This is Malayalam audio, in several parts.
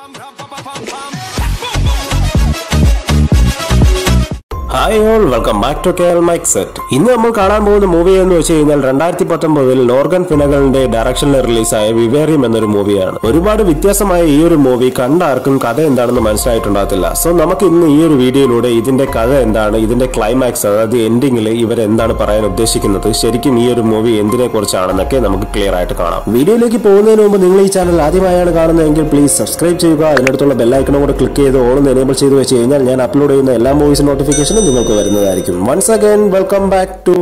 Hi all, welcome back to MicSet. ഇന്ന് നമ്മൾ കാണാൻ പോകുന്ന മൂവി എന്ന് വെച്ച് കഴിഞ്ഞാൽ 2019 ലോർഗൻ ഫിനഗലിന്റെ ഡയറക്ഷനിൽ റിലീസായ വിവേറിയം എന്നൊരു മൂവിയാണ്. ഒരുപാട് വ്യത്യാസമായ ഈ ഒരു മൂവി കണ്ട ആർക്കും കഥ എന്താണെന്ന് മനസ്സിലായിട്ടുണ്ടാകത്തില്ല. സോ നമുക്ക് ഇന്ന് ഈ ഒരു വീഡിയോയിലൂടെ ഇതിന്റെ കഥ എന്താണ്, ഇതിന്റെ ക്ലൈമാക്സ്, അതായത് എൻഡിങ്ങിൽ ഇവർ എന്താണ് പറയാൻ ഉദ്ദേശിക്കുന്നത്, ശരിക്കും ഈ ഒരു മൂവി എന്തിനെ കുറിച്ചാണെന്നൊക്കെ നമുക്ക് ക്ലിയർ ആയിട്ട് കാണാം. വീഡിയോയിലേക്ക് പോകുന്നതിന് മുമ്പ് നിങ്ങൾ ഈ ചാനൽ ആദ്യമായാണ് കാണുന്നതെങ്കിൽ പ്ലീസ് സബ്സ്ക്രൈബ് ചെയ്യുക. അതിനടുത്തുള്ള ബെല്ലൈക്കണും കൂടെ ക്ലിക്ക് ചെയ്ത് ഓൺ എനേബിൾ ചെയ്ത് വെച്ച് കഴിഞ്ഞാൽ ഞാൻ അപ്ലോഡ് ചെയ്യുന്ന എല്ലാ മൂവീസ് നോട്ടിഫിക്കേഷനും നിങ്ങൾക്ക് വരുന്നതായിരിക്കും. Once again, welcome back to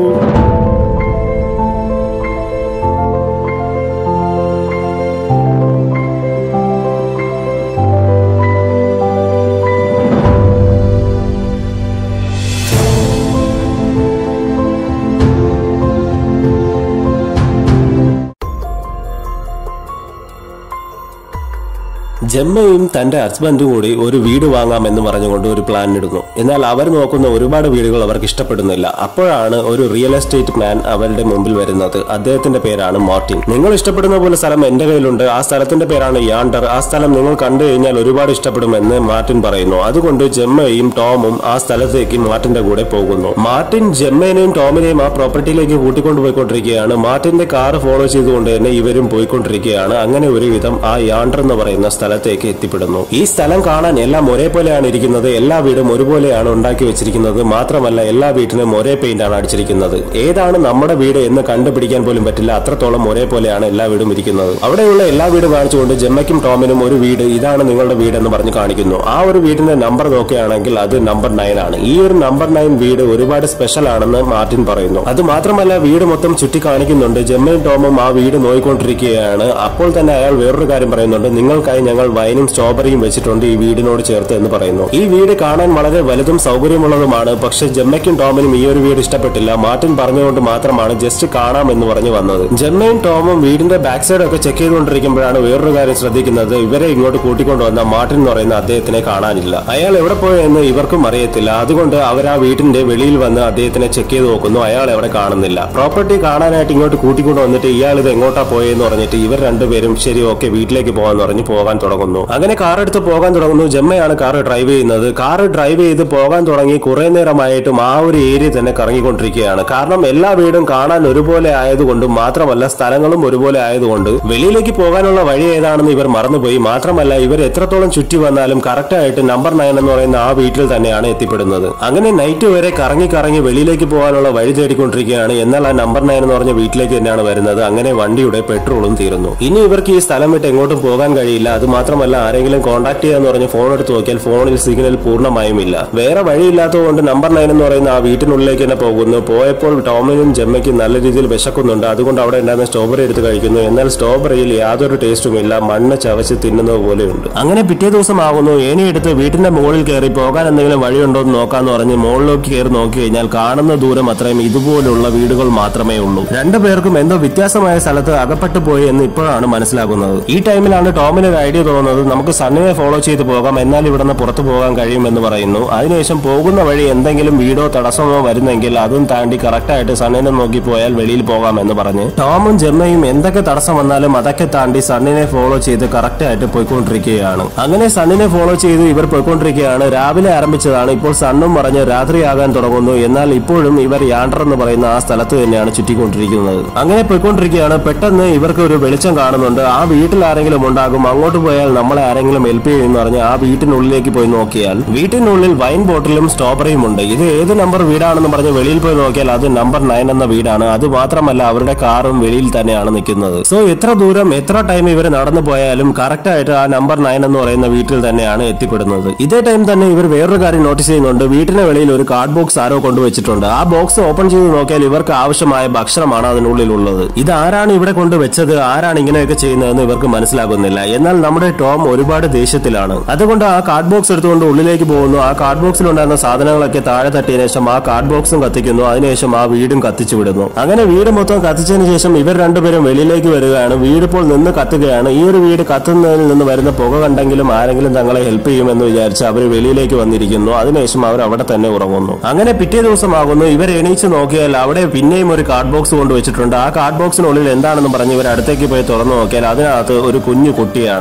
ജമ്മയും തന്റെ ഹസ്ബൻഡും കൂടി ഒരു വീട് വാങ്ങാമെന്ന് പറഞ്ഞുകൊണ്ട് ഒരു പ്ലാൻ ഇടുന്നു. എന്നാൽ അവർ നോക്കുന്ന ഒരുപാട് വീടുകൾ അവർക്ക് ഇഷ്ടപ്പെടുന്നില്ല. അപ്പോഴാണ് ഒരു റിയൽ എസ്റ്റേറ്റ് മാൻ അവരുടെ മുമ്പിൽ വരുന്നത്. അദ്ദേഹത്തിന്റെ പേരാണ് മാർട്ടിൻ. നിങ്ങൾ ഇഷ്ടപ്പെടുന്ന പോലെ സ്ഥലം എന്റെ കയ്യിലുണ്ട്, ആ സ്ഥലത്തിന്റെ പേരാണ് യാണ്ടർ, ആ സ്ഥലം നിങ്ങൾ കണ്ടു കഴിഞ്ഞാൽ ഒരുപാട് ഇഷ്ടപ്പെടുമെന്ന് മാർട്ടിൻ പറയുന്നു. അതുകൊണ്ട് ജമ്മയും ടോമും ആ സ്ഥലത്തേക്ക് മാർട്ടിന്റെ കൂടെ പോകുന്നു. മാർട്ടിൻ ജമ്മേനെയും ടോമിനെയും ആ പ്രോപ്പർട്ടിയിലേക്ക് കൂട്ടിക്കൊണ്ടുപോയിക്കൊണ്ടിരിക്കുകയാണ്. മാർട്ടിന്റെ കാർ ഫോളോ ചെയ്തുകൊണ്ട് തന്നെ ഇവരും പോയിക്കൊണ്ടിരിക്കുകയാണ്. അങ്ങനെ ഒരുവിധം ആ യാണ്ടർ എന്ന് പറയുന്ന സ്ഥലത്തേക്ക് എത്തിപ്പെടുന്നു. ഈ സ്ഥലം കാണാൻ എല്ലാം ഒരേപോലെയാണ് ഇരിക്കുന്നത്. എല്ലാ വീടും ഒരുപോലെയാണ് ഉണ്ടാക്കി വെച്ചിരിക്കുന്നത്. മാത്രമല്ല എല്ലാ വീട്ടിനും ഒരേ പെയിന്റ് ആണ് അടിച്ചിരിക്കുന്നത്. ഏതാണ് നമ്മുടെ വീട് എന്ന് കണ്ടുപിടിക്കാൻ പോലും പറ്റില്ല, അത്രത്തോളം ഒരേപോലെയാണ് എല്ലാ വീടും ഇരിക്കുന്നത്. അവിടെയുള്ള എല്ലാ വീടും കാണിച്ചുകൊണ്ട് ജമ്മയ്ക്കും ടോമിനും ഒരു വീട്, ഇതാണ് നിങ്ങളുടെ വീട് എന്ന് പറഞ്ഞ് കാണിക്കുന്നു. ആ ഒരു വീടിന്റെ നമ്പർ നോക്കുകയാണെങ്കിൽ അത് നമ്പർ 9 ആണ്. ഈ ഒരു നമ്പർ 9 വീട് ഒരുപാട് സ്പെഷ്യൽ ആണെന്ന് മാർട്ടിൻ പറയുന്നു. അത് മാത്രമല്ല വീട് മൊത്തം ചുറ്റി കാണിക്കുന്നുണ്ട്. ജമ്മയും ടോമും ആ വീട് നോക്കിക്കൊണ്ടിരിക്കുകയാണ്. അപ്പോൾ തന്നെ അയാൾ വേറൊരു കാര്യം പറയുന്നുണ്ട്. നിങ്ങൾക്കായി ഞങ്ങൾ വൈനും സ്ട്രോബറിയും വെച്ചിട്ടുണ്ട് ഈ വീടിനോട് ചേർത്ത് എന്ന് പറയുന്നു. ഈ വീട് കാണാൻ വളരെ വലുതും സൗകര്യമുള്ളതുമാണ്. പക്ഷെ ജമ്മയ്ക്കും ടോമിനും ഈ ഒരു വീട് ഇഷ്ടപ്പെട്ടില്ല. മാർട്ടിൻ പറഞ്ഞുകൊണ്ട് മാത്രമാണ് ജസ്റ്റ് കാണാം എന്ന് പറഞ്ഞു വന്നത്. ജമ്മയും ടോമും വീടിന്റെ ബാക്ക് സൈഡ് ഒക്കെ ചെക്ക് ചെയ്തുകൊണ്ടിരിക്കുമ്പോഴാണ് വേറൊരു കാര്യം ശ്രദ്ധിക്കുന്നത്. ഇവരെ ഇങ്ങോട്ട് കൂട്ടിക്കൊണ്ടുവന്ന മാർട്ടിൻ എന്ന് പറയുന്ന അദ്ദേഹത്തിനെ കാണാനില്ല. അയാൾ എവിടെ പോയെന്ന് ഇവർക്കും അറിയത്തില്ല. അതുകൊണ്ട് അവർ ആ വീടിന്റെ വെളിയിൽ വന്ന് അദ്ദേഹത്തിനെ ചെക്ക് ചെയ്ത് നോക്കുന്നു. അയാൾ എവിടെ കാണുന്നില്ല. പ്രോപ്പർട്ടി കാണാനായിട്ട് ഇങ്ങോട്ട് കൂട്ടിക്കൊണ്ട് വന്നിട്ട് ഇയാൾ ഇത് എങ്ങോട്ടാ പോയെന്ന് പറഞ്ഞിട്ട് ഇവർ രണ്ടുപേരും ശരി ഓക്കെ വീട്ടിലേക്ക് പോകാന്ന് പറഞ്ഞ് പോകാൻ തുടങ്ങുന്നു. അങ്ങനെ കാർ എടുത്ത് പോകാൻ തുടങ്ങുന്നു. ജമ്മയാണ് കാർ ഡ്രൈവ് ചെയ്യുന്നത്. കാർ ഡ്രൈവ് ചെയ്ത് പോകാൻ തുടങ്ങി കുറെ നേരമായിട്ടും ആ ഒരു ഏരിയ തന്നെ കറങ്ങിക്കൊണ്ടിരിക്കുകയാണ്. കാരണം എല്ലാ വീടും കാണാൻ ഒരുപോലെ ആയതുകൊണ്ടും മാത്രമല്ല സ്ഥലങ്ങളും ഒരുപോലെ ആയതുകൊണ്ട് വെളിയിലേക്ക് പോകാനുള്ള വഴി ഏതാണെന്ന് ഇവർ മറന്നുപോയി. മാത്രമല്ല ഇവർ എത്രത്തോളം ചുറ്റി വന്നാലും കറക്റ്റ് ആയിട്ട് നമ്പർ 9 എന്ന് പറയുന്ന ആ വീട്ടിൽ തന്നെയാണ് എത്തിപ്പെടുന്നത്. അങ്ങനെ നൈറ്റ് വരെ കറങ്ങി കറങ്ങി വെളിയിലേക്ക് പോകാനുള്ള വഴി തേടിക്കൊണ്ടിരിക്കുകയാണ്. എന്നാൽ ആ നമ്പർ 9 എന്ന് പറഞ്ഞ വീട്ടിലേക്ക് തന്നെയാണ് വരുന്നത്. അങ്ങനെ വണ്ടിയുടെ പെട്രോളും തീരുന്നു. ഇനി ഇവർക്ക് ഈ സ്ഥലം വിട്ട് എങ്ങോട്ടും പോകാൻ കഴിയില്ല. അത് മാത്രമല്ല ആരെങ്കിലും കോൺടാക്ട് ചെയ്യാന്ന് പറഞ്ഞ് ഫോൺ എടുത്ത് നോക്കിയാൽ ഫോണിൽ സിഗ്നൽ പൂർണ്ണമായും ഇല്ല. വേറെ വഴിയില്ലാത്തതുകൊണ്ട് നമ്പർ 9 എന്ന് പറയുന്ന ആ വീട്ടിനുള്ളിലേക്ക് തന്നെ പോകുന്നു. പോയപ്പോൾ ടോമിനും ജമ്മയ്ക്കും നല്ല രീതിയിൽ വിശക്കുന്നുണ്ട്. അതുകൊണ്ട് അവിടെ ഉണ്ടായിരുന്ന സ്ട്രോബറി എടുത്ത് കഴിക്കുന്നു. എന്നാൽ സ്ട്രോബറിയിൽ യാതൊരു ടേസ്റ്റും ഇല്ല, മണ്ണ് ചവച്ച് തിന്നുന്നത് പോലെയുണ്ട്. അങ്ങനെ പിറ്റേ ദിവസം ആകുന്നു. ഏണിയെടുത്ത് വീട്ടിന്റെ മുകളിൽ കയറി പോകാൻ എന്തെങ്കിലും വഴിയുണ്ടോ എന്ന് നോക്കാന്ന് പറഞ്ഞ് മുകളിലേക്ക് കയറി നോക്കി കഴിഞ്ഞാൽ കാണുന്ന ദൂരം അത്രയും ഇതുപോലുള്ള വീടുകൾ മാത്രമേ ഉള്ളൂ. രണ്ടുപേർക്കും എന്തോ വ്യത്യാസമായ സ്ഥലത്ത് അകപ്പെട്ടു പോയി എന്ന് ഇപ്പോഴാണ് മനസ്സിലാക്കുന്നത്. ഈ ടൈമിലാണ് ടോമിന് ഒരു ഐഡിയ തോന്നുന്നത്. നമുക്ക് സണ്ണിനെ ഫോളോ ചെയ്ത് പോകാം, എന്നാൽ ഇവിടുന്ന് പുറത്തു പോകാൻ കഴിയുമെന്ന് പറയുന്നു. അതിനുശേഷം പോകുന്ന വഴി എന്തെങ്കിലും വീടോ തടസ്സമോ വരുന്നെങ്കിൽ അതും താണ്ടി കറക്റ്റായിട്ട് സണ്ണിനെ നോക്കി പോയാൽ വെളിയിൽ പോകാമെന്ന് പറഞ്ഞ് ടോമും ജമ്മയും എന്തൊക്കെ തടസ്സം വന്നാലും അതൊക്കെ താണ്ടി സണ്ണിനെ ഫോളോ ചെയ്ത് കറക്റ്റായിട്ട് പോയിക്കൊണ്ടിരിക്കുകയാണ്. അങ്ങനെ സണ്ണിനെ ഫോളോ ചെയ്ത് ഇവർ പോയിക്കൊണ്ടിരിക്കുകയാണ്. രാവിലെ ആരംഭിച്ചതാണ്. ഇപ്പോൾ സണ്ണും പറഞ്ഞ് രാത്രിയാകാൻ തുടങ്ങുന്നു. എന്നാൽ ഇപ്പോഴും ഇവർ യാണ്ടർ എന്ന് പറയുന്ന ആ സ്ഥലത്ത് തന്നെയാണ് ചുറ്റിക്കൊണ്ടിരിക്കുന്നത്. അങ്ങനെ പോയിക്കൊണ്ടിരിക്കുകയാണ്. പെട്ടെന്ന് ഇവർക്ക് ഒരു വെളിച്ചം കാണുന്നുണ്ട്. ആ വീട്ടിൽ ആരെങ്കിലും ഉണ്ടാകും, അങ്ങോട്ട് പോയാൽ നമ്മളെ ആരെങ്കിലും ഹെൽപ്പ് ചെയ്യുമെന്ന് പറഞ്ഞ് ആ വീട്ടിനുള്ളിലേക്ക് പോയി നോക്കിയാൽ വീട്ടിനുള്ളിൽ വൈൻ ബോട്ടിലും സ്ട്രോബറിയും ഉണ്ട്. ഇത് ഏത് നമ്പർ വീടാണെന്ന് പറഞ്ഞ് വെളിയിൽ പോയി നോക്കിയാൽ അത് നമ്പർ 9 എന്ന വീടാണ്. അത് മാത്രമല്ല അവരുടെ കാറും വെളിയിൽ തന്നെയാണ് നിൽക്കുന്നത്. സോ എത്ര ദൂരം എത്ര ടൈം ഇവർ നടന്നു പോയാലും കറക്റ്റ് ആയിട്ട് ആ നമ്പർ 9 എന്ന് പറയുന്ന വീട്ടിൽ തന്നെയാണ് എത്തിപ്പെടുന്നത്. ഇതേ ടൈം തന്നെ ഇവർ വേറൊരു കാര്യം നോട്ടീസ് ചെയ്യുന്നുണ്ട്. വീട്ടിന് വെളിയിൽ ഒരു കാർഡ് ബോക്സ് ആരോ കൊണ്ടുവച്ചിട്ടുണ്ട്. ആ ബോക്സ് ഓപ്പൺ ചെയ്ത് നോക്കിയാൽ ഇവർക്ക് ആവശ്യമായ ഭക്ഷണമാണ് അതിനുള്ളിലുള്ളത്. ഇത് ആരാണ് ഇവിടെ കൊണ്ടുവച്ചത്, ആരാണ് ഇങ്ങനെയൊക്കെ ചെയ്യുന്നതെന്ന് ഇവർക്ക് മനസ്സിലാകുന്നില്ല. എന്നാൽ നമ്മുടെ ടോം ഒരുപാട് ദേഷ്യത്തിലാണ്. അതുകൊണ്ട് ആ കാർഡ് ബോക്സ് എടുത്തുകൊണ്ട് ഉള്ളിലേക്ക് പോകുന്നു. ആ കാർഡ് ബോക്സിൽ ഉണ്ടായിരുന്ന സാധനങ്ങളൊക്കെ താഴെ തട്ടിയതിനു ശേഷം ആ കാർഡ് ബോക്സും കത്തിക്കുന്നു. അതിനുശേഷം ആ വീടും കത്തിച്ചു വിടുന്നു. അങ്ങനെ വീട് മൊത്തം കത്തിച്ചതിന് ശേഷം ഇവർ രണ്ടുപേരും വെളിയിലേക്ക് വരികയാണ്. വീട് ഇപ്പോൾ നിന്ന് കത്തുകയാണ്. ഈ ഒരു വീട് കത്തുന്നതിൽ നിന്ന് വരുന്ന പുക കണ്ടെങ്കിലും ആരെങ്കിലും തങ്ങളെ ഹെൽപ്പ് ചെയ്യുമെന്ന് വിചാരിച്ച് അവർ വെളിയിലേക്ക് വന്നിരിക്കുന്നു. അതിനുശേഷം അവർ അവിടെ തന്നെ ഉറങ്ങുന്നു. അങ്ങനെ പിറ്റേ ദിവസമാകുന്നു. ഇവർ എണീച്ച് നോക്കിയാൽ അവിടെ പിന്നെയും ഒരു കാർഡ് ബോക്സ് കൊണ്ടുവച്ചിട്ടുണ്ട്. ആ കാർഡ് ബോക്സിനുള്ളിൽ എന്താണെന്ന് പറഞ്ഞ് ഇവർ അടുത്തേക്ക് പോയി തുറന്നു നോക്കിയാൽ അതിനകത്ത് ഒരു കുഞ്ഞു കുട്ടിയാണ്. അത്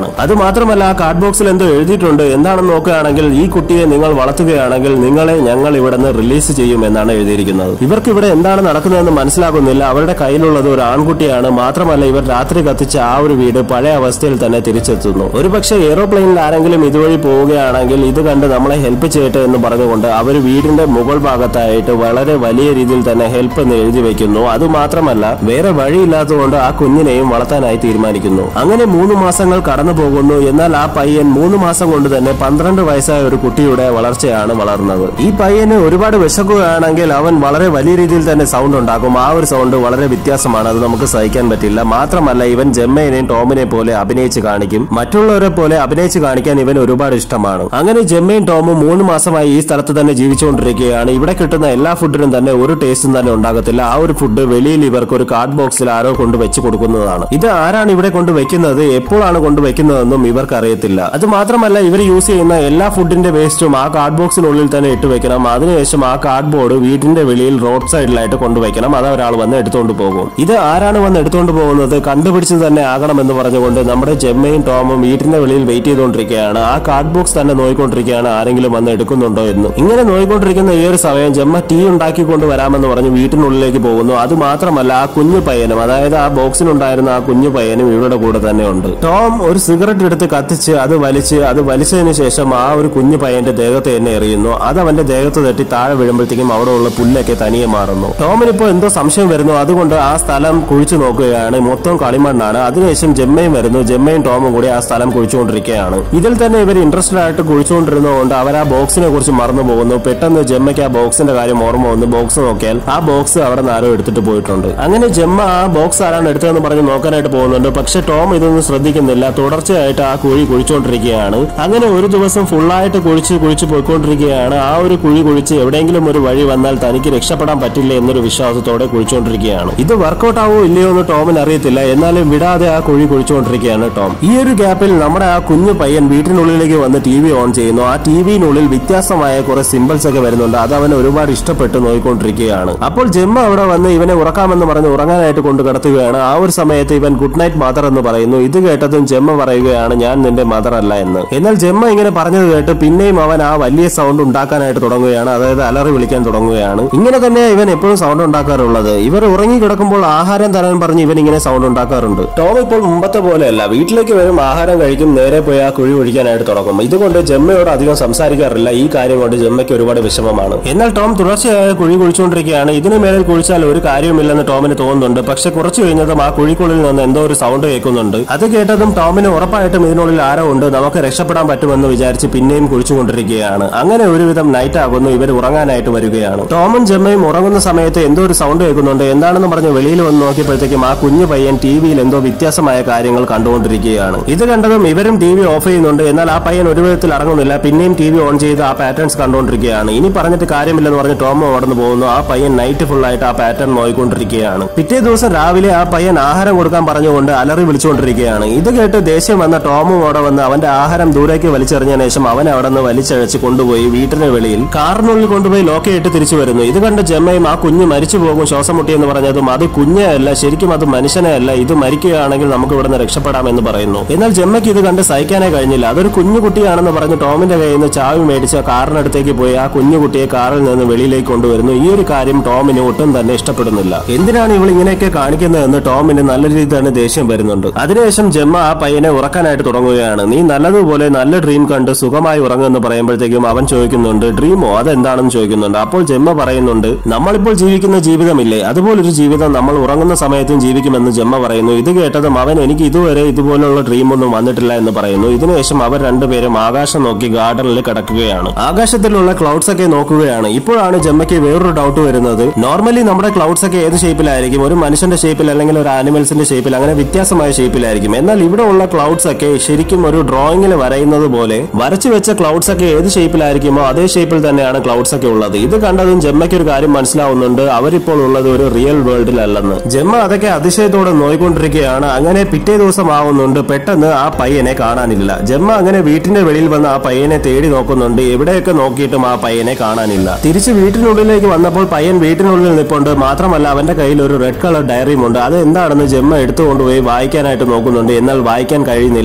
മാത്രമല്ല ആ കാർഡ് ബോക്സിൽ എന്തോ എഴുതിയിട്ടുണ്ട്. എന്താണെന്ന് നോക്കുകയാണെങ്കിൽ ഈ കുട്ടിയെ നിങ്ങൾ വളർത്തുകയാണെങ്കിൽ നിങ്ങളെ ഞങ്ങൾ ഇവിടെ നിന്ന് റിലീസ് ചെയ്യും എന്നാണ് എഴുതിയിരിക്കുന്നത്. ഇവർക്ക് ഇവിടെ എന്താണ് നടക്കുന്നതെന്ന് മനസ്സിലാകുന്നില്ല. അവരുടെ കയ്യിലുള്ളത് ഒരു ആൺകുട്ടിയാണ്. മാത്രമല്ല ഇവർ രാത്രി കത്തിച്ച ആ ഒരു വീട് പഴയ അവസ്ഥയിൽ തന്നെ തിരിച്ചെത്തുന്നു. ഒരുപക്ഷെ എയ്റോപ്ലെയിനിൽ ആരെങ്കിലും ഇതുവഴി പോവുകയാണെങ്കിൽ ഇത് കണ്ട് നമ്മളെ ഹെൽപ്പ് ചെയ്യട്ടെ എന്ന് പറഞ്ഞുകൊണ്ട് അവർ വീടിന്റെ മുകൾ ഭാഗത്തായിട്ട് വളരെ വലിയ രീതിയിൽ തന്നെ ഹെൽപ്പ് എന്ന് എഴുതി വെക്കുന്നു. അതുമാത്രമല്ല വേറെ വഴിയില്ലാത്തതുകൊണ്ട് ആ കുഞ്ഞിനെയും വളർത്താനായി തീരുമാനിക്കുന്നു. അങ്ങനെ 3 മാസങ്ങൾ കടന്നു പോകുന്നു. എന്നാൽ ആ പയ്യൻ 3 മാസം കൊണ്ട് തന്നെ 12 വയസ്സായ ഒരു കുട്ടിയുടെ വളർച്ചയാണ് വളർന്നത്. ഈ പയ്യന് ഒരുപാട് വിശക്കുകയാണെങ്കിൽ അവൻ വളരെ വലിയ രീതിയിൽ തന്നെ സൗണ്ട് ഉണ്ടാക്കും. ആ ഒരു സൗണ്ട് വളരെ വ്യത്യാസമാണ്. അത് നമുക്ക് സഹിക്കാൻ പറ്റില്ല. മാത്രമല്ല ഇവൻ ജെമ്മയെയും ടോമിനെ പോലെ അഭിനയിച്ച് കാണിക്കും. മറ്റുള്ളവരെ പോലെ അഭിനയിച്ച് കാണിക്കാൻ ഇവൻ ഒരുപാട് ഇഷ്ടമാണ്. അങ്ങനെ ജെമ്മയും ടോമും 3 മാസമായി ഈ സ്ഥലത്ത് തന്നെ ജീവിച്ചുകൊണ്ടിരിക്കുകയാണ്. ഇവിടെ കിട്ടുന്ന എല്ലാ ഫുഡിനും തന്നെ ഒരു ടേസ്റ്റും തന്നെ ഉണ്ടാകത്തില്ല. ആ ഒരു ഫുഡ് വെളിയിൽ ഇവർക്ക് ഒരു കാർഡ് ബോക്സിൽ ആരോ കൊണ്ട് വെച്ച് കൊടുക്കുന്നതാണ്. ഇത് ആരാണ് ഇവിടെ കൊണ്ട് വെക്കുന്നത്, എപ്പോഴാണ് കൊണ്ടുവെക്കുന്നതെന്നും ഇവർക്ക് അറിയത്തില്ല. അത് മാത്രമല്ല ഇവർ യൂസ് ചെയ്യുന്ന എല്ലാ ഫുഡിന്റെ വേസ്റ്റും ആ കാർഡ് ബോക്സിനുള്ളിൽ തന്നെ ഇട്ട് വെക്കണം. അതിനുശേഷം ആ കാർഡ് ബോർഡ് വീടിന്റെ വെളിയിൽ റോഡ് സൈഡിലായിട്ട് കൊണ്ടുവയ്ക്കണം. അത് ഒരാൾ വന്ന് എടുത്തുകൊണ്ട് പോകും. ഇത് ആരാണ് വന്ന് എടുത്തുകൊണ്ട് പോകുന്നത് കണ്ടുപിടിച്ച് തന്നെ ആകണമെന്ന് പറഞ്ഞുകൊണ്ട് നമ്മുടെ ജെമ്മയും ടോമും വീടിന്റെ വെളിയിൽ വെയിറ്റ് ചെയ്തുകൊണ്ടിരിക്കുകയാണ്. ആ കാർഡ് ബോക്സ് തന്നെ നോയിക്കൊണ്ടിരിക്കുകയാണ് ആരെങ്കിലും വന്ന് എടുക്കുന്നുണ്ടോ എന്ന്. ഇങ്ങനെ നോയിക്കൊണ്ടിരിക്കുന്ന ഈ ഒരു സമയം ജെമ്മ ടീ ഉണ്ടാക്കിക്കൊണ്ട് വരാമെന്ന് പറഞ്ഞ് വീട്ടിനുള്ളിലേക്ക് പോകുന്നു. അത് മാത്രമല്ല ആ കുഞ്ഞു പയ്യനും, അതായത് ആ ബോക്സിനുണ്ടായിരുന്ന ആ കുഞ്ഞു പയ്യനും ഇവരുടെ കൂടെ തന്നെ ഉണ്ട്. ടോം ഒരു സിഗരറ്റ് എടുത്ത് കത്തിച്ച് അത് വലിച്ചതിന് ശേഷം ആ ഒരു കുഞ്ഞു പയ്യന്റെ ദേഹത്തെ തന്നെ എറിയുന്നു. അത് അവന്റെ ദേഹത്ത് തട്ടി താഴെ വീഴുമ്പോഴത്തേക്കും അവിടെ ഉള്ള പുല്ലൊക്കെ തനിയെ മാറുന്നു. ടോമിനിപ്പോ എന്തോ സംശയം വരുന്നു. അതുകൊണ്ട് ആ സ്ഥലം കുഴിച്ചു നോക്കുകയാണ്. മൊത്തം കളിമണ്ണാണ്. അതിനുശേഷം ജെമ്മയും വരുന്നു. ജെമ്മയും ടോമും കൂടി ആ സ്ഥലം കുഴിച്ചുകൊണ്ടിരിക്കുകയാണ്. ഇതിൽ തന്നെ ഇവർ ഇൻട്രസ്റ്റഡ് ആയിട്ട് കുഴിച്ചുകൊണ്ടിരുന്നതുകൊണ്ട് അവർ ആ ബോക്സിനെ കുറിച്ച് മറന്നു പോകുന്നു. പെട്ടെന്ന് ജെമ്മയ്ക്ക് ആ ബോക്സിന്റെ കാര്യം ഓർമ്മ വന്നു. ബോക്സ് നോക്കിയാൽ ആ ബോക്സ് അവിടെ നിന്ന് ആരോ എടുത്തിട്ട് പോയിട്ടുണ്ട്. അങ്ങനെ ജെമ്മ ആ ബോക്സ് ആരാണ് എടുത്തതെന്ന് പറഞ്ഞ് നോക്കാനായിട്ട് പോകുന്നുണ്ട്. പക്ഷെ ടോം ഇതൊന്നും ശ്രദ്ധിക്കുന്നില്ല. തുടർച്ചയായിട്ട് ആ കുഴി കുഴിച്ചുകൊണ്ടിരിക്കുകയാണ്. അങ്ങനെ ഒരു ദിവസം ഫുള്ളായിട്ട് കുഴിച്ച് പോയിക്കൊണ്ടിരിക്കുകയാണ്. ആ ഒരു കുഴി കുഴിച്ച് എവിടെയെങ്കിലും ഒരു വഴി വന്നാൽ തനിക്ക് രക്ഷപ്പെടാൻ പറ്റില്ല എന്നൊരു വിശ്വാസത്തോടെ കുഴിച്ചുകൊണ്ടിരിക്കുകയാണ്. ഇത് വർക്കൗട്ട് ആവോ ഇല്ലയോ എന്ന് ടോമിന് അറിയത്തില്ല. എന്നാലും വിടാതെ ആ കുഴി കുഴിച്ചുകൊണ്ടിരിക്കുകയാണ് ടോം. ഈ ഒരു ഗ്യാപ്പിൽ നമ്മുടെ ആ കുഞ്ഞു പയ്യൻ വീട്ടിനുള്ളിലേക്ക് വന്ന് TV ഓൺ ചെയ്യുന്നു. ആ TVനുള്ളിൽ വ്യത്യാസമായ കുറെ സിമ്പിൾസ് ഒക്കെ വരുന്നുണ്ട്. അത് അവന് ഒരുപാട് ഇഷ്ടപ്പെട്ട് നോയിക്കൊണ്ടിരിക്കുകയാണ്. അപ്പോൾ ജെമ്മ അവിടെ വന്ന് ഇവനെ ഉറക്കാമെന്ന് പറഞ്ഞ് ഉറങ്ങാനായിട്ട് കൊണ്ട് കിടത്തുകയാണ്. ആ ഒരു സമയത്ത് ഇവൻ ഗുഡ് നൈറ്റ് മദർ എന്ന് പറയുന്നു. ഇത് കേട്ടതും ജെമ്മ പറയുകയാണ് ഞാൻ നിന്റെ മദർ അല്ല എന്ന്. എന്നാൽ ജെമ്മ ഇങ്ങനെ പറഞ്ഞത് കേട്ട് പിന്നെയും അവൻ ആ വലിയ സൗണ്ട് ഉണ്ടാക്കാനായിട്ട് തുടങ്ങുകയാണ്. അതായത് അലറി വിളിക്കാൻ തുടങ്ങുകയാണ്. ഇങ്ങനെ തന്നെ ഇവൻ എപ്പോഴും സൗണ്ട് ഉണ്ടാക്കാറുള്ളത്. ഇവർ ഉറങ്ങി കിടക്കുമ്പോൾ ആഹാരം തരാൻ പറഞ്ഞ് ഇവൻ ഇങ്ങനെ സൗണ്ട് ഉണ്ടാക്കാറുണ്ട്. ടോം ഇപ്പോൾ മുമ്പത്തെ പോലെയല്ല. വീട്ടിലേക്ക് വരും, ആഹാരം കഴിക്കും, നേരെ പോയി ആ കുഴി ഒഴിക്കാനായിട്ട് തുടങ്ങും. ഇതുകൊണ്ട് ജെമ്മയോട് അധികം സംസാരിക്കാറില്ല. ഈ കാര്യം കൊണ്ട് ജെമ്മയ്ക്ക് ഒരുപാട് വിഷമമാണ്. എന്നാൽ ടോം തുടർച്ചയായ കുഴി കുഴിച്ചുകൊണ്ടിരിക്കുകയാണ്. ഇതിന് മേലിൽ കുഴിച്ചാൽ ഒരു കാര്യമില്ലെന്ന് ടോമിന് തോന്നുന്നുണ്ട്. പക്ഷെ കുറച്ചു കഴിഞ്ഞതും ആ കുഴിക്കുള്ളിൽ നിന്ന് എന്തോ ഒരു സൗണ്ട് കേൾക്കുന്നുണ്ട്. അത് കേട്ടതും ടോമിന് ഉറപ്പായിട്ടും ഇതിനുള്ളിൽ ആരോ ഉണ്ട്, നമുക്ക് രക്ഷപ്പെടാൻ പറ്റുമെന്ന് വിചാരിച്ച് പിന്നെയും കുഴിച്ചുകൊണ്ടിരിക്കുകയാണ്. അങ്ങനെ ഒരുവിധം നൈറ്റ് ആകുന്നു. ഇവർ ഉറങ്ങാനായിട്ട് വരികയാണ്. ടോമും ജെമ്മയും ഉറങ്ങുന്ന സമയത്ത് എന്തോ ഒരു സൗണ്ട് കേൾക്കുന്നുണ്ട്. എന്താണെന്ന് പറഞ്ഞ് വെളിയിൽ വന്ന് നോക്കിയപ്പോഴത്തേക്കും ആ കുഞ്ഞു പയ്യൻ TVയിൽ എന്തോ വ്യത്യാസമായ കാര്യങ്ങൾ കണ്ടുകൊണ്ടിരിക്കുകയാണ്. ഇത് കണ്ടതും ഇവരും TV ഓഫ് ചെയ്യുന്നുണ്ട്. എന്നാൽ ആ പയ്യൻ ഒരു വിധത്തിൽ അടങ്ങുന്നില്ല. പിന്നെയും TV ഓൺ ചെയ്ത് ആ പാറ്റേൺസ് കണ്ടുകൊണ്ടിരിക്കുകയാണ്. ഇനി പറഞ്ഞിട്ട് കാര്യമില്ലെന്ന് പറഞ്ഞ് ടോം ഓടന്നു പോകുന്നു. ആ പയ്യൻ നൈറ്റ് ഫുൾ ആയിട്ട് ആ പാറ്റേൺ നോയിക്കൊണ്ടിരിക്കുകയാണ്. പിറ്റേ ദിവസം രാവിലെ ആ പയ്യൻ ആഹാരം കൊടുക്കാൻ പറഞ്ഞുകൊണ്ട് അലറി വിളിച്ചുകൊണ്ടിരിക്കുകയാണ്. ഇത് കേട്ട് ദേഷ്യം വന്ന ടോമും അവിടെ വന്ന് അവന്റെ ആഹാരം ദൂരേക്ക് വലിച്ചെറിഞ്ഞതിന് ശേഷം അവൻ അവിടെ നിന്ന് വലിച്ചഴച്ച് കൊണ്ടുപോയി വീട്ടിന് വെളിയിൽ കാറിനുള്ളിൽ കൊണ്ടുപോയി ലോക്കയിട്ട് തിരിച്ചു വരുന്നു. ഇത് കണ്ട് ജെമ്മയും ആ കുഞ്ഞ് മരിച്ചു പോകും ശ്വാസം മുട്ടിയെന്ന് പറഞ്ഞതും അത് കുഞ്ഞേ അല്ല, ശരിക്കും അത് മനുഷ്യനെ അല്ല, ഇത് മരിക്കുകയാണെങ്കിൽ നമുക്ക് ഇവിടെ നിന്ന് രക്ഷപ്പെടാമെന്ന് പറയുന്നു. എന്നാൽ ജെമ്മയ്ക്ക് ഇത് കണ്ട് സഹിക്കാനേ കഴിഞ്ഞില്ല. അതൊരു കുഞ്ഞു കുട്ടിയാണെന്ന് പറഞ്ഞ് ടോമിന്റെ കയ്യിൽ നിന്ന് ചാവി മേടിച്ച കാറിനടുത്തേക്ക് പോയി ആ കുഞ്ഞുകുട്ടിയെ കാറിൽ നിന്ന് വെളിയിലേക്ക് കൊണ്ടുവരുന്നു. ഈ ഒരു കാര്യം ടോമിന് ഒട്ടും തന്നെ ഇഷ്ടപ്പെടുന്നില്ല. എന്തിനാണ് ഇവൾ ഇങ്ങനെയൊക്കെ കാണിക്കുന്നതെന്ന് ടോമിന് നല്ല രീതിയിൽ തന്നെ ദേഷ്യം വരുന്നുണ്ട്. അതിനുശേഷം ജെമ്മ ആ പയ്യനെ ഉറക്കാനായിട്ട് തുടങ്ങുകയാണ്. നീ നല്ലതുപോലെ നല്ല ഡ്രീം കണ്ട് സുഖമായി ഉറങ്ങുമെന്ന് പറയുമ്പോഴത്തേക്കും അവൻ ചോദിക്കുന്നുണ്ട് ഡ്രീമോ അതെന്താണെന്ന് ചോദിക്കുന്നുണ്ട്. അപ്പോൾ ജെമ്മ പറയുന്നുണ്ട് നമ്മളിപ്പോൾ ജീവിക്കുന്ന ജീവിതമില്ലേ, അതുപോലൊരു ജീവിതം നമ്മൾ ഉറങ്ങുന്ന സമയത്തും ജീവിക്കുമെന്ന് ജെമ്മ പറയുന്നു. ഇത് കേട്ടതും അവൻ എനിക്ക് ഇതുവരെ ഇതുപോലുള്ള ഡ്രീമൊന്നും വന്നിട്ടില്ല എന്ന് പറയുന്നു. ഇതിനുശേഷം അവർ രണ്ടുപേരും ആകാശം നോക്കി ഗാർഡനിൽ കിടക്കുകയാണ്. ആകാശത്തിലുള്ള ക്ലൗഡ്സ് ഒക്കെ നോക്കുകയാണ്. ഇപ്പോഴാണ് ജെമ്മയ്ക്ക് വേറൊരു ഡൗട്ട് വരുന്നത്. നോർമലി നമ്മുടെ ക്ലൗഡ്സ് ഒക്കെ ഏത് ഷേപ്പിലായിരിക്കും, ഒരു മനുഷ്യന്റെ ഷേപ്പിൽ അല്ലെങ്കിൽ ഒരു ആനിമൽസിന്റെ ഷേപ്പിൽ, അങ്ങനെ വ്യത്യാസമായ ഷേപ്പിലായിരിക്കും. എന്നാൽ ഇവിടെ ഉള്ള ക്ലൗഡ്സ് ഒക്കെ ശരിക്കും ഒരു ഡ്രോയിങ്ങിൽ വരയുന്നത് പോലെ വരച്ചു വെച്ച ക്ലൗഡ്സ് ഒക്കെ ഏത് ഷേപ്പിലായിരിക്കുമോ അതേ ഷേപ്പിൽ തന്നെയാണ് ക്ലൗഡ്സ് ഒക്കെ ഉള്ളത്. ഇത് കണ്ടതും ജെമ്മയ്ക്ക് ഒരു കാര്യം മനസ്സിലാവുന്നുണ്ട്, അവരിപ്പോൾ ഉള്ളത് ഒരു റിയൽ വേൾഡിലല്ലെന്ന്. ജെമ്മ അതൊക്കെ അതിശയത്തോടെ നോയിക്കൊണ്ടിരിക്കുകയാണ്. അങ്ങനെ പിറ്റേ ദിവസം ആവുന്നുണ്ട്. പെട്ടെന്ന് ആ പയ്യനെ കാണാനില്ല. ജെമ്മ അങ്ങനെ വീട്ടിന്റെ വെളിയിൽ വന്ന് ആ പയ്യനെ തേടി നോക്കുന്നുണ്ട്. എവിടെയൊക്കെ നോക്കിയിട്ടും ആ പയ്യനെ കാണാനില്ല. തിരിച്ച് വീട്ടിനുള്ളിലേക്ക് വന്നപ്പോൾ പയ്യൻ വീട്ടിനുള്ളിൽ നിൽപ്പുണ്ട്. മാത്രമല്ല അവന്റെ കയ്യിൽ ഒരു റെഡ് കളർ ഡയറിയും ഉണ്ട്. അത് എന്താണെന്ന് ജെമ്മ എടുത്തുകൊണ്ടുപോയി വായിക്കാനായിട്ട് നോക്കുന്നുണ്ട്. എന്നാൽ വായിക്കാൻ കഴിയുന്നില്ല.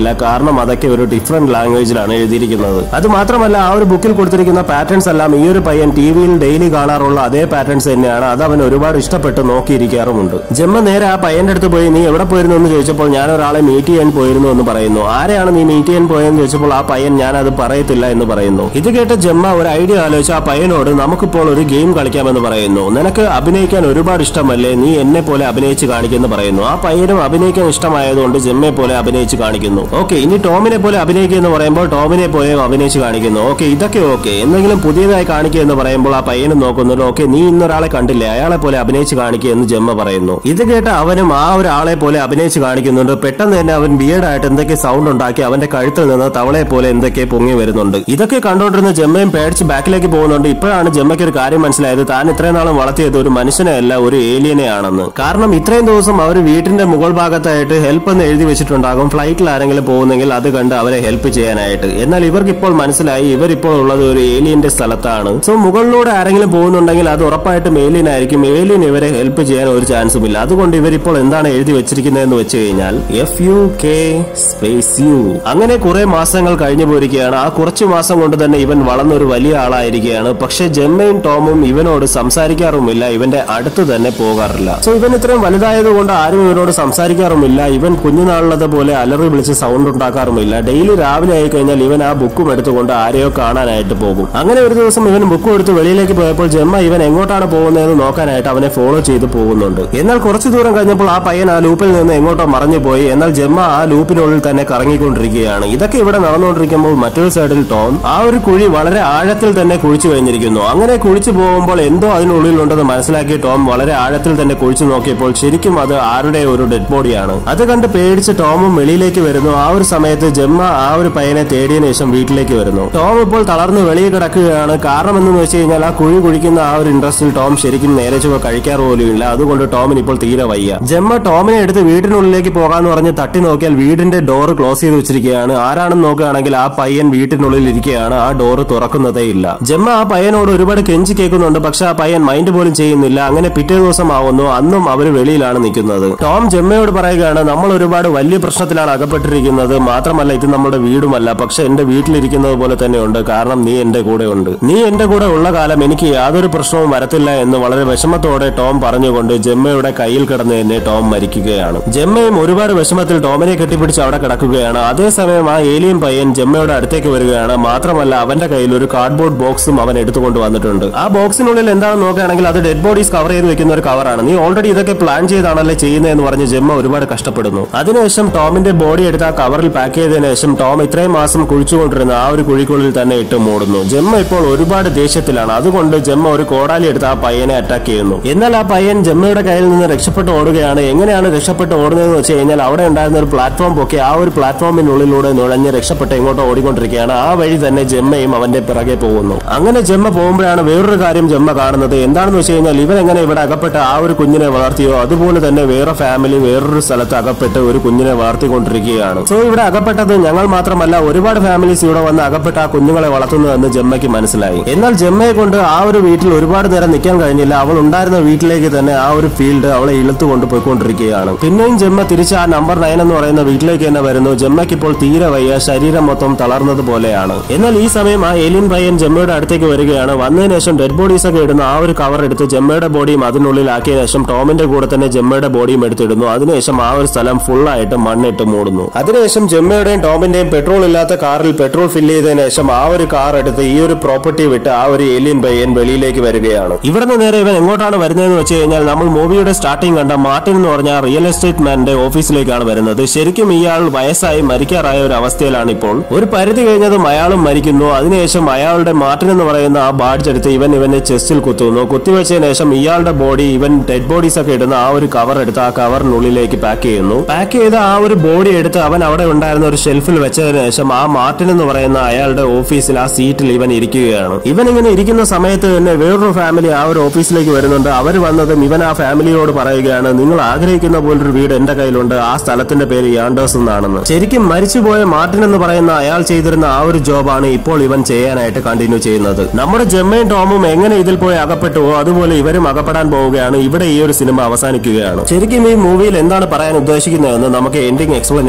കഴിയില്ല, കാരണം അതൊക്കെ ഒരു ഡിഫറെന്റ് ലാംഗ്വേജിലാണ് എഴുതിയിരിക്കുന്നത്. അത് മാത്രമല്ല ആ ഒരു ബുക്കിൽ കൊടുത്തിരിക്കുന്ന പാറ്റേൺസ് എല്ലാം ഈ ഒരു പയ്യൻ ടിവിയിൽ ഡെയിലി കാണാറുള്ള അതേ പാറ്റേൺസ് തന്നെയാണ്. അത് അവൻ ഒരുപാട് ഇഷ്ടപ്പെട്ട് നോക്കിയിരിക്കാറുമുണ്ട്. ജെമ്മ നേരെ ആ പയ്യന്റെ അടുത്ത് പോയി നീ എവിടെ പോയിരുന്നു എന്ന് ചോദിച്ചപ്പോൾ ഞാൻ ഒരാളെ മീറ്റ് ചെയ്യാൻ പോയിരുന്നു എന്ന് പറയുന്നു. ആരെയാണ് നീ മീറ്റ് ചെയ്യാൻ പോയെന്ന് ചോദിച്ചപ്പോൾ ആ പയ്യൻ ഞാൻ അത് പറയത്തില്ല എന്ന് പറയുന്നു. ഇത് കേട്ട് ജെമ്മ ഒരു ഐഡിയ ആലോചിച്ച് ആ പയ്യനോട് നമുക്കിപ്പോൾ ഒരു ഗെയിം കളിക്കാമെന്ന് പറയുന്നു. നിനക്ക് അഭിനയിക്കാൻ ഒരുപാട് ഇഷ്ടമല്ലേ, നീ എന്നെ പോലെ അഭിനയിച്ച് കാണിക്കുമെന്ന് പറയുന്നു. ആ പയ്യനും അഭിനയിക്കാൻ ഇഷ്ടമായതുകൊണ്ട് ജെമ്മയെ പോലെ അഭിനയിച്ച് കാണിക്കുന്നു. ഓക്കെ, ഇനി ടോമിനെ പോലെ അഭിനയിക്കുക എന്ന് പറയുമ്പോൾ ടോമിനെ പോലെ അഭിനയിച്ച് കാണിക്കുന്നു. ഓക്കെ, ഇതൊക്കെ ഓക്കെ, എന്തെങ്കിലും പുതിയതായി കാണിക്കുക എന്ന് പറയുമ്പോൾ ആ പയ്യനും നോക്കുന്നുണ്ട്. ഓക്കെ, നീ ഇന്നൊരാളെ കണ്ടില്ലേ, അയാളെ പോലെ അഭിനയിച്ച് കാണിക്കുക എന്ന് ജെമ്മ പറയുന്നു. ഇത് കേട്ട് അവനും ആ ഒരാളെ പോലെ അഭിനയിച്ച് കാണിക്കുന്നുണ്ട്. പെട്ടെന്ന് തന്നെ അവൻ ബിയർഡായിട്ട് എന്തൊക്കെ സൗണ്ട് ഉണ്ടാക്കി അവന്റെ കഴുത്തിൽ നിന്ന് തവളയെ പോലെ എന്തൊക്കെ പൊങ്ങി വരുന്നുണ്ട്. ഇതൊക്കെ കണ്ടോണ്ടിരുന്ന ജെമ്മയും പേടിച്ച് ബാക്കിലേക്ക് പോകുന്നുണ്ട്. ഇപ്പോഴാണ് ജെമ്മയ്ക്ക് ഒരു കാര്യം മനസ്സിലായത്, താൻ ഇത്രയും നാളും വളർത്തിയത് ഒരു മനുഷ്യനെ അല്ല, ഒരു ഏലിയനെ ആണെന്ന്. കാരണം ഇത്രയും ദിവസം അവർ വീട്ടിന്റെ മുകൾ ഭാഗത്തായിട്ട് ഹെൽപ്പ് എന്ന് എഴുതി വെച്ചിട്ടുണ്ടാകും, ഫ്ലൈറ്റിൽ ആരെങ്കിലും പോകുന്നെങ്കിൽ അത് കണ്ട് അവരെ ഹെൽപ്പ് ചെയ്യാനായിട്ട്. എന്നാൽ ഇവർക്ക് ഇപ്പോൾ മനസ്സിലായി ഇവരിപ്പോൾ ഉള്ളത് ഒരു ഏലിയന്റെ സ്ഥലത്താണ്. സോ മുകളിലൂടെ ആരെങ്കിലും പോകുന്നുണ്ടെങ്കിൽ അത് ഉറപ്പായിട്ടും ഏലിയൻ ആയിരിക്കും. ഏലിയൻ ഇവരെ ഹെൽപ്പ് ചെയ്യാൻ ഒരു ചാൻസും ഇല്ല. അതുകൊണ്ട് ഇവരിപ്പോൾ എന്താണ് എഴുതി വെച്ചിരിക്കുന്നതെന്ന് വെച്ച് കഴിഞ്ഞാൽ FUK സ്പേസ് U. അങ്ങനെ കുറെ മാസങ്ങൾ കഴിഞ്ഞു പോയിരിക്കുകയാണ്. ആ കുറച്ചു മാസം കൊണ്ട് തന്നെ ഇവൻ വളർന്നൊരു വലിയ ആളായിരിക്കുകയാണ്. പക്ഷെ ജെമ്മയും ടോമും ഇവനോട് സംസാരിക്കാറുമില്ല, ഇവന്റെ അടുത്ത് തന്നെ പോകാറില്ല. സോ ഇവൻ ഇത്രയും വലുതായത് കൊണ്ട് ആരും ഇവനോട് സംസാരിക്കാറുമില്ല. ഇവൻ കുഞ്ഞുനാളുള്ളത് പോലെ അലറി വിളിച്ച് സൗണ്ട് ഉണ്ടാക്കാറുമില്ല. ഡെയിലി രാവിലെ ആയി കഴിഞ്ഞാൽ ഇവൻ ആ ബുക്കും എടുത്തുകൊണ്ട് ആരെയോ കാണാനായിട്ട് പോകും. അങ്ങനെ ഒരു ദിവസം ഇവൻ ബുക്കും എടുത്ത് വെളിയിലേക്ക് പോയപ്പോൾ ജെമ്മ ഇവൻ എങ്ങോട്ടാണ് പോകുന്നതെന്ന് നോക്കാനായിട്ട് അവനെ ഫോളോ ചെയ്ത് പോകുന്നുണ്ട്. എന്നാൽ കുറച്ചു ദൂരം കഴിഞ്ഞപ്പോൾ ആ പയ്യൻ ആ ലൂപ്പിൽ നിന്ന് എങ്ങോട്ടോ മറഞ്ഞു പോയി. എന്നാൽ ജെമ്മ ആ ലൂപ്പിനുള്ളിൽ തന്നെ കറങ്ങിക്കൊണ്ടിരിക്കുകയാണ്. ഇതൊക്കെ ഇവിടെ നടന്നുകൊണ്ടിരിക്കുമ്പോൾ മറ്റൊരു സൈഡിൽ ടോം ആ ഒരു കുഴി വളരെ ആഴത്തിൽ തന്നെ കുഴിച്ചു കഴിഞ്ഞിരിക്കുന്നു. അങ്ങനെ കുഴിച്ചു പോകുമ്പോൾ എന്തോ അതിനുള്ളിലുണ്ടെന്ന് മനസ്സിലാക്കി ടോം വളരെ ആഴത്തിൽ തന്നെ കുഴിച്ചു നോക്കിയപ്പോൾ ശരിക്കും അത് ആരുടെ ഒരു ഡെഡ് ബോഡിയാണ്. അത് കണ്ട് പേടിച്ച് ടോമും വെളിയിലേക്ക് വരുന്നു. ആ ഒരു സമയത്ത് ജെമ്മ ആ ഒരു പയ്യനെ തേടിയതിനു ശേഷം വീട്ടിലേക്ക് വരുന്നു. ടോം ഇപ്പോൾ തളർന്ന് വെളിയിൽ കിടക്കുകയാണ്. കാരണം എന്ന് വെച്ച് കഴിഞ്ഞാൽ ആ കുഴി കുഴിക്കുന്ന ആ ഒരു ഇൻട്രസ്റ്റിൽ ടോം ശരിക്കും നേരെ ചുവ കഴിക്കാറ് പോലും ഇല്ല. അതുകൊണ്ട് ടോമിന് ഇപ്പോൾ തീരെ വയ്യ. ജെമ്മ ടോമിനെ എടുത്ത് വീട്ടിനുള്ളിലേക്ക് പോകാന്ന് പറഞ്ഞ് തട്ടി നോക്കിയാൽ വീടിന്റെ ഡോർ ക്ലോസ് ചെയ്ത് വെച്ചിരിക്കുകയാണ്. ആരാണെന്ന് നോക്കുകയാണെങ്കിൽ ആ പയ്യൻ വീട്ടിനുള്ളിൽ ഇരിക്കുകയാണ്. ആ ഡോർ തുറക്കുന്നതേ ഇല്ല. ജെമ്മ ആ പയ്യനോട് ഒരുപാട് കെഞ്ചി കേൾക്കുന്നുണ്ട്. പക്ഷെ ആ പയ്യൻ മൈൻഡ് പോലും ചെയ്യുന്നില്ല. അങ്ങനെ പിറ്റേ ദിവസം ആവുന്നു. അന്നും അവർ വെളിയിലാണ് നിൽക്കുന്നത്. ടോം ജെമ്മയോട് പറയുകയാണ് നമ്മൾ ഒരുപാട് വലിയ പ്രശ്നത്തിലാണ് അകപ്പെട്ടിരിക്കുന്നത്. മാത്രമല്ല ഇത് നമ്മുടെ വീടുമല്ല, പക്ഷെ എന്റെ വീട്ടിലിരിക്കുന്നത് പോലെ തന്നെ ഉണ്ട്. കാരണം നീ എന്റെ കൂടെ ഉണ്ട്. നീ എന്റെ കൂടെ ഉള്ള കാലം എനിക്ക് യാതൊരു പ്രശ്നവും വരത്തില്ല എന്ന് വളരെ വിഷമത്തോടെ ടോം പറഞ്ഞുകൊണ്ട് ജെമ്മയുടെ കയ്യിൽ കിടന്ന് തന്നെ ടോം മരിക്കുകയാണ്. ജെമ്മയും ഒരുപാട് വിഷമത്തിൽ ടോമിനെ കെട്ടിപ്പിടിച്ച് അവിടെ കിടക്കുകയാണ്. അതേസമയം ആ ഏലിയൻ പയ്യൻ ജെമ്മയുടെ അടുത്തേക്ക് വരികയാണ്. മാത്രമല്ല അവന്റെ കയ്യിൽ ഒരു കാർഡ്ബോർഡ് ബോക്സും അവൻ എടുത്തുകൊണ്ട് വന്നിട്ടുണ്ട്. ആ ബോക്സിനുള്ളിൽ എന്താണെന്ന് നോക്കുകയാണെങ്കിൽ അത് ഡെഡ് ബോഡീസ് കവർ ചെയ്ത് വെക്കുന്ന ഒരു കവറാണ്. നീ ഓൾറെഡി ഇതൊക്കെ പ്ലാൻ ചെയ്താണല്ലേ ചെയ്യുന്നതെന്ന് പറഞ്ഞ് ജെമ്മ ഒരുപാട് കഷ്ടപ്പെടുന്നു. അതിനുശേഷം ടോമിന്റെ ബോഡി എടുത്ത് ആ കവറിൽ പാക്ക് ചെയ്തതിനു ശേഷം ടോം ഇത്രയും മാസം കുഴിച്ചുകൊണ്ടിരുന്ന ആ ഒരു കുഴിക്കുള്ളിൽ തന്നെ ഇട്ട് മൂടുന്നു. ജെമ്മ ഇപ്പോൾ ഒരുപാട് ദേഷ്യത്തിലാണ്. അതുകൊണ്ട് ജെമ്മ ഒരു കോടാലി എടുത്ത് ആ പയ്യനെ അറ്റാക്ക് ചെയ്യുന്നു. എന്നാൽ ആ പയ്യൻ ജെമ്മയുടെ കയ്യിൽ നിന്ന് രക്ഷപ്പെട്ട് ഓടുകയാണ്. എങ്ങനെയാണ് രക്ഷപ്പെട്ട് ഓടുന്നതെന്ന് വെച്ച് കഴിഞ്ഞാൽ അവിടെ ഉണ്ടായിരുന്ന ഒരു പ്ലാറ്റ്ഫോം പൊക്കി ആ ഒരു പ്ലാറ്റ്ഫോമിനുള്ളിലൂടെ നുഴഞ്ഞ് രക്ഷപ്പെട്ട് എങ്ങോട്ടോ ഓടിക്കൊണ്ടിരിക്കുകയാണ്. ആ വഴി തന്നെ ജെമ്മയും അവന്റെ പിറകെ പോകുന്നു. അങ്ങനെ ജെമ്മ പോകുമ്പോഴാണ് വേറൊരു കാര്യം ജെമ്മ കാണുന്നത്. എന്താണെന്ന് വെച്ച് കഴിഞ്ഞാൽ ഇവൻ എങ്ങനെ ഇവിടെ അകപ്പെട്ട് ആ ഒരു കുഞ്ഞിനെ വളർത്തിയോ അതുപോലെ തന്നെ വേറെ ഫാമിലി വേറൊരു സ്ഥലത്ത് അകപ്പെട്ട് ഒരു കുഞ്ഞിനെ വളർത്തിക്കൊണ്ടിരിക്കുകയാണ്. സോ ഇവിടെ അകപ്പെട്ടത് ഞങ്ങൾ മാത്രമല്ല ഒരുപാട് ഫാമിലീസ് ഇവിടെ വന്ന് അകപ്പെട്ട് ആ കുഞ്ഞുങ്ങളെ വളർത്തുന്നതെന്ന് ജെമ്മയ്ക്ക് മനസ്സിലായി. എന്നാൽ ജെമ്മയെ കൊണ്ട് ആ ഒരു വീട്ടിൽ ഒരുപാട് നേരം നിൽക്കാൻ കഴിഞ്ഞില്ല. അവൾ ഉണ്ടായിരുന്ന വീട്ടിലേക്ക് തന്നെ ആ ഒരു ഫീൽഡ് അവളെ ഇളുത്തുകൊണ്ട് പോയിക്കൊണ്ടിരിക്കുകയാണ്. പിന്നെയും ജെമ്മ തിരിച്ച് ആ നമ്പർ 9 എന്ന് പറയുന്ന വീട്ടിലേക്ക് തന്നെ വരുന്നു. ജെമ്മയ്ക്ക് ഇപ്പോൾ തീരെ വയ്യ, ശരീരം മൊത്തം തളർന്നത് പോലെയാണ്. എന്നാൽ ഈ സമയം ആ ഏലിയൻ പയ്യൻ ജെമ്മയുടെ അടുത്തേക്ക് വരികയാണ്. വന്നതിന് ശേഷം ഡെഡ് ബോഡീസ് ഒക്കെ ഇടുന്ന ആ ഒരു കവർ എടുത്ത് ജെമ്മയുടെ ബോഡിയും അതിനുള്ളിലാക്കിയ ശേഷം ടോമിന്റെ കൂടെ തന്നെ ജെമ്മയുടെ ബോഡിയും എടുത്തിടുന്നു. അതിനുശേഷം ആ ഒരു സ്ഥലം ഫുള്ളായിട്ട് മണ്ണിട്ട് മൂടുന്നു. അതിനുശേഷം ജെമ്മയുടെയും ടോമിന്റെയും പെട്രോൾ ഇല്ലാത്ത കാറിൽ പെട്രോൾ ഫില്ല് ചെയ്തതിനു ശേഷം ആ ഒരു കാർ എടുത്ത് ഈ ഒരു പ്രോപ്പർട്ടി വിട്ട് ആ ഒരു ഏലിയൻ പയ്യൻ വെളിയിലേക്ക് വരികയാണ്. ഇവിടുന്ന് നേരെ ഇവൻ എങ്ങോട്ടാണ് വരുന്നതെന്ന് വെച്ച് കഴിഞ്ഞാൽ നമ്മൾ മൂവിയുടെ സ്റ്റാർട്ടിംഗ് കണ്ട മാർട്ടിൻ എന്ന് പറഞ്ഞ റിയൽ എസ്റ്റേറ്റ് മാന്റെ ഓഫീസിലേക്കാണ് വരുന്നത്. ശരിക്കും ഇയാൾ വയസ്സായി മരിക്കാറായ ഒരു അവസ്ഥയിലാണ് ഇപ്പോൾ. ഒരു പരിധി കഴിഞ്ഞതും അയാളും മരിക്കുന്നു. അതിനുശേഷം അയാളുടെ മാർട്ടിൻ എന്ന് പറയുന്ന ആ ബാഡ്ജ് എടുത്ത് ഇവന്റെ ചെസ്റ്റിൽ കുത്തുന്നു. കുത്തിവെച്ചതിന് ശേഷം ഇയാളുടെ ബോഡി ഇവൻ ഡെഡ് ബോഡീസ് ഒക്കെ ഇടുന്ന ആ ഒരു കവർ എടുത്ത് ആ കവറിനുള്ളിലേക്ക് പാക്ക് ചെയ്യുന്നു. പാക്ക് ചെയ്ത ആ ഒരു ബോഡി എടുത്ത് അവൻ അവിടെ ഉണ്ടായിരുന്ന ഒരു ഷെൽഫിൽ വെച്ചതിന് ശേഷം ആ മാർട്ടിൻ എന്ന് പറയുന്ന അയാളുടെ ഓഫീസിൽ ആ സീറ്റിൽ ഇവൻ ഇരിക്കുകയാണ്. ഇവൻ ഇങ്ങനെ ഇരിക്കുന്ന സമയത്ത് തന്നെ വേറൊരു ഫാമിലി ആ ഒരു ഓഫീസിലേക്ക് വരുന്നുണ്ട്. അവർ വന്നതും ഇവൻ ആ ഫാമിലിയോട് പറയുകയാണ്, നിങ്ങൾ ആഗ്രഹിക്കുന്ന പോലൊരു വീട് എന്റെ കയ്യിലുണ്ട്. ആ സ്ഥലത്തിന്റെ പേര് യാണ്ടേഴ്സ് എന്നാണെന്ന്. ശരിക്കും മരിച്ചുപോയ മാർട്ടിൻ എന്ന് പറയുന്ന അയാൾ ചെയ്തിരുന്ന ആ ഒരു ജോബാണ് ഇപ്പോൾ ഇവൻ ചെയ്യാനായിട്ട് കണ്ടിന്യൂ ചെയ്യുന്നത്. നമ്മുടെ ജെമ്മയും ടോമും എങ്ങനെ ഇതിൽ പോയി അകപ്പെട്ടുവോ അതുപോലെ ഇവരും അകപ്പെടാൻ പോവുകയാണ്. ഇവിടെ ഈ ഒരു സിനിമ അവസാനിക്കുകയാണ്. ശരിക്കും ഈ മൂവിയിൽ എന്താണ് പറയാൻ ഉദ്ദേശിക്കുന്നതെന്ന് നമുക്ക് എൻഡിങ് എക്സ്പ്ലനേഷനിലൂടെ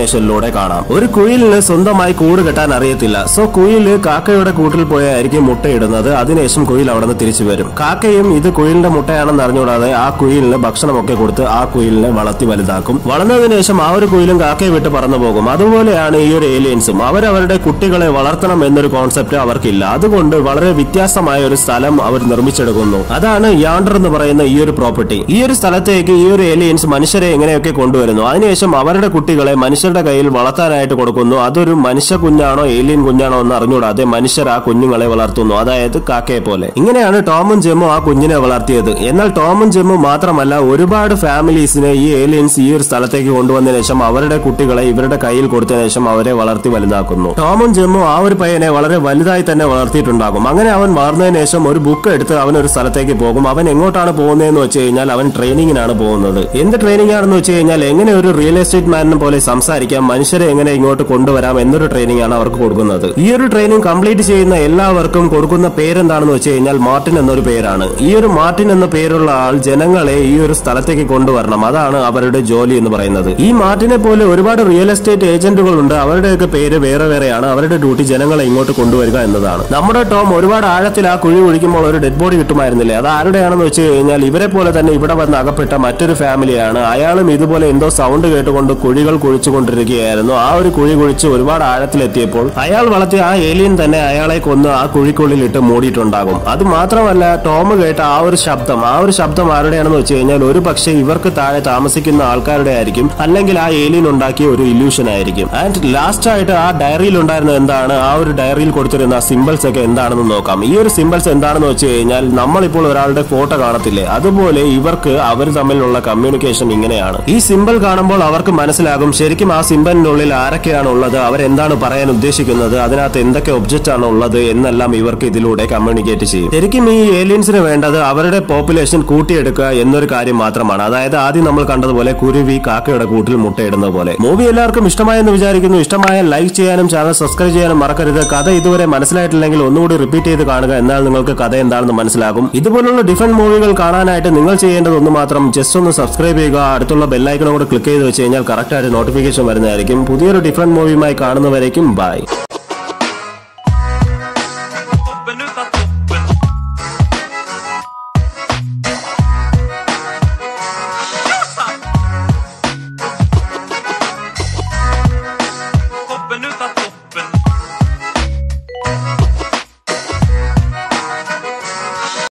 ഇതിലൂടെ കാണാം. ഒരു കുയിലിന് സ്വന്തമായി കൂട് കെട്ടാൻ അറിയത്തില്ല. സോ കുയില് കാക്കയുടെ കൂട്ടിൽ പോയായിരിക്കും മുട്ടയിടുന്നത്. അതിനുശേഷം കുയിൽ അവിടെ നിന്ന് തിരിച്ചു വരും. കാക്കയും ഇത് കുയിലിന്റെ മുട്ടയാണെന്ന് അറിഞ്ഞുകൂടാതെ ആ കുയിലിന് ഭക്ഷണമൊക്കെ കൊടുത്ത് ആ കുയിലിനെ വളർത്തി വലുതാക്കും. വളർന്നതിന് ശേഷം ആ ഒരു കുയിലും കാക്കയെ വിട്ട് പറന്നു പോകും. അതുപോലെയാണ് ഈ ഒരു ഏലിയൻസും. അവരവരുടെ കുട്ടികളെ വളർത്തണം എന്നൊരു കോൺസെപ്റ്റ് അവർക്കില്ല. അതുകൊണ്ട് വളരെ വ്യത്യാസമായ ഒരു സ്ഥലം അവർ നിർമ്മിച്ചെടുക്കുന്നു. അതാണ് യാണ്ടർ എന്ന് പറയുന്ന ഈ ഒരു പ്രോപ്പർട്ടി. ഈ ഒരു സ്ഥലത്തേക്ക് ഈ ഒരു ഏലിയൻസ് മനുഷ്യരെ എങ്ങനെയൊക്കെ കൊണ്ടുവരുന്നു. അതിനുശേഷം അവരുടെ കുട്ടികളെ മനുഷ്യരുടെ കയ്യിൽ വളർത്താനായിട്ട് കൊടുക്കുന്നു. അതൊരു മനുഷ്യ കുഞ്ഞാണോ ഏലിയൻ കുഞ്ഞാണോ എന്ന് അറിഞ്ഞുകൂടാതെ മനുഷ്യർ ആ കുഞ്ഞുങ്ങളെ വളർത്തുന്നു. അതായത് കാക്കയെ പോലെ. ഇങ്ങനെയാണ് ടോമും ജെമ്മും ആ കുഞ്ഞിനെ വളർത്തിയത്. എന്നാൽ ടോമും ജെമ്മും മാത്രമല്ല, ഒരുപാട് ഫാമിലീസിനെ ഈ ഏലിയൻസ് ഈ ഒരു സ്ഥലത്തേക്ക് കൊണ്ടുവന്നതിന് ശേഷം അവരുടെ കുട്ടികളെ ഇവരുടെ കയ്യിൽ കൊടുത്തതിനു ശേഷം അവരെ വളർത്തി വലുതാക്കുന്നു. ടോമും ജെമ്മും ആ ഒരു പയ്യനെ വളരെ വലുതായി തന്നെ വളർത്തിയിട്ടുണ്ടാകും. അങ്ങനെ അവൻ വളർന്നതിന് ശേഷം ഒരു ബുക്ക് എടുത്ത് അവൻ ഒരു സ്ഥലത്തേക്ക് പോകും. അവൻ എങ്ങോട്ടാണ് പോകുന്നതെന്ന് വെച്ച് കഴിഞ്ഞാൽ അവൻ ട്രെയിനിങ്ങിനാണ് പോകുന്നത്. എന്ത് ട്രെയിനിങ് ആണെന്ന് വെച്ച് കഴിഞ്ഞാൽ എങ്ങനെ ഒരു റിയൽ എസ്റ്റേറ്റ് മാനിനെ പോലെ സംസാരിക്കാം, മനുഷ്യരെ എങ്ങനെ ഇങ്ങോട്ട് കൊണ്ടുവരാം എന്നൊരു ട്രെയിനിങ് ആണ് അവർക്ക് കൊടുക്കുന്നത്. ഈ ഒരു ട്രെയിനിങ് കംപ്ലീറ്റ് ചെയ്യുന്ന എല്ലാവർക്കും കൊടുക്കുന്ന പേരെന്താണെന്ന് വെച്ച് കഴിഞ്ഞാൽ മാർട്ടിൻ എന്നൊരു പേരാണ്. ഈ ഒരു മാർട്ടിൻ എന്ന പേരുള്ള ആൾ ജനങ്ങളെ ഈ ഒരു സ്ഥലത്തേക്ക് കൊണ്ടുവരണം. അതാണ് അവരുടെ ജോലി എന്ന് പറയുന്നത്. ഈ മാർട്ടിനെ പോലെ ഒരുപാട് റിയൽ എസ്റ്റേറ്റ് ഏജന്റുകൾ ഉണ്ട്. അവരുടെയൊക്കെ പേര് വേറെ വേറെയാണ്. അവരുടെ ഡ്യൂട്ടി ജനങ്ങളെ ഇങ്ങോട്ട് കൊണ്ടുവരിക എന്നതാണ്. നമ്മുടെ ടോം ഒരുപാട് ആഴത്തിൽ ആ കുഴി ഒഴിക്കുമ്പോൾ ഒരു ഡെഡ് ബോഡി കിട്ടുമായിരുന്നില്ലേ? അത് ആരുടെയാണെന്ന് വെച്ച് കഴിഞ്ഞാൽ ഇവരെ പോലെ തന്നെ ഇവിടെ വന്ന് അകപ്പെട്ട മറ്റൊരു ഫാമിലിയാണ്. അയാളും ഇതുപോലെ എന്തോ സൗണ്ട് കേട്ടുകൊണ്ട് കുഴികൾ കുഴിച്ചുകൊണ്ടിരിക്കുകയായിരുന്നു. ആ ഒരു കുഴി കുഴിച്ച് ഒരുപാട് ആഴത്തിലെത്തിയപ്പോൾ അയാൾ വളർത്തിയ ആ ഏലിയൻ തന്നെ അയാളെ കൊന്ന് ആ കുഴിക്കുള്ളിൽ ഇട്ട് മൂടിയിട്ടുണ്ടാകും. അത് മാത്രമല്ല, ടോം കേട്ട ആ ഒരു ശബ്ദം ആരുടെയാണെന്ന് വെച്ച് കഴിഞ്ഞാൽ ഒരു പക്ഷേ ഇവർക്ക് താഴെ താമസിക്കുന്ന ആൾക്കാരുടെ ആയിരിക്കും, അല്ലെങ്കിൽ ആ ഏലിയൻ ഉണ്ടാക്കിയ ഒരു ഇല്യൂഷൻ ആയിരിക്കും. ആൻഡ് ലാസ്റ്റ് ആയിട്ട് ആ ഡയറിയിൽ ഉണ്ടായിരുന്നത് എന്താണ്, ആ ഒരു ഡയറിയിൽ കൊടുത്തിരുന്ന സിംബൽസ് ഒക്കെ എന്താണെന്ന് നോക്കാം. ഈ ഒരു സിംബൽസ് എന്താണെന്ന് വെച്ച് കഴിഞ്ഞാൽ നമ്മളിപ്പോൾ ഒരാളുടെ ഫോട്ടോ കാണത്തില്ലേ, അതുപോലെ ഇവർക്ക് അവർ തമ്മിലുള്ള കമ്മ്യൂണിക്കേഷൻ ഇങ്ങനെയാണ്. ഈ സിംബൽ കാണുമ്പോൾ അവർക്ക് മനസ്സിലാകും ശരിക്കും ആ സിംബലിനുള്ളിൽ ആരൊക്കെയാണ് ഉള്ളത്, അവരെന്താണ് പറയാൻ ഉദ്ദേശിക്കുന്നത്, അതിനകത്ത് എന്തൊക്കെ ഒബ്ജക്റ്റ് ആണ് ഉള്ളത് എന്നെല്ലാം ഇവർക്ക് ഇതിലൂടെ കമ്മ്യൂണിക്കേറ്റ് ചെയ്യും. ശരിക്കും ഈ ഏലിയൻസിന് വേണ്ടത് അവരുടെ പോപ്പുലേഷൻ കൂട്ടിയെടുക്കുക എന്നൊരു കാര്യം മാത്രമാണ്. അതായത് ആദ്യം നമ്മൾ കണ്ടതുപോലെ കുരുവി കാക്കയുടെ കൂട്ടിൽ മുട്ടയിടുന്ന പോലെ. മൂവി എല്ലാവർക്കും ഇഷ്ടമായെന്ന് വിചാരിക്കുന്നു. ഇഷ്ടമായ ലൈക്ക് ചെയ്യാനും ചാനൽ സബ്സ്ക്രൈബ് ചെയ്യാനും മറക്കരുത്. കഥ ഇതുവരെ മനസ്സിലായിട്ടില്ലെങ്കിൽ ഒന്നുകൂടി റിപ്പീറ്റ് ചെയ്ത് കാണുക. എന്നാൽ നിങ്ങൾക്ക് കഥ എന്താണെന്ന് മനസ്സിലാകും. ഇതുപോലുള്ള ഡിഫറെന്റ് മൂവികൾ കാണാനായിട്ട് നിങ്ങൾ ചെയ്യേണ്ടത് ഒന്ന് മാത്രം, ജസ്റ്റ് ഒന്ന് സബ്സ്ക്രൈബ് ചെയ്യുക. അടുത്തുള്ള ബെല്ലൈക്കണും കൂടെ ക്ലിക്ക് ചെയ്ത് വെച്ച് കഴിഞ്ഞാൽ കറക്റ്റ് ആയിട്ട് നോട്ടിഫിക്കേഷൻ വരുന്നതായിരിക്കും. പുതിയൊരു ഡിഫറെന്റ് മൂവിയുമായി കാണുന്നവരേക്കും ബൈ.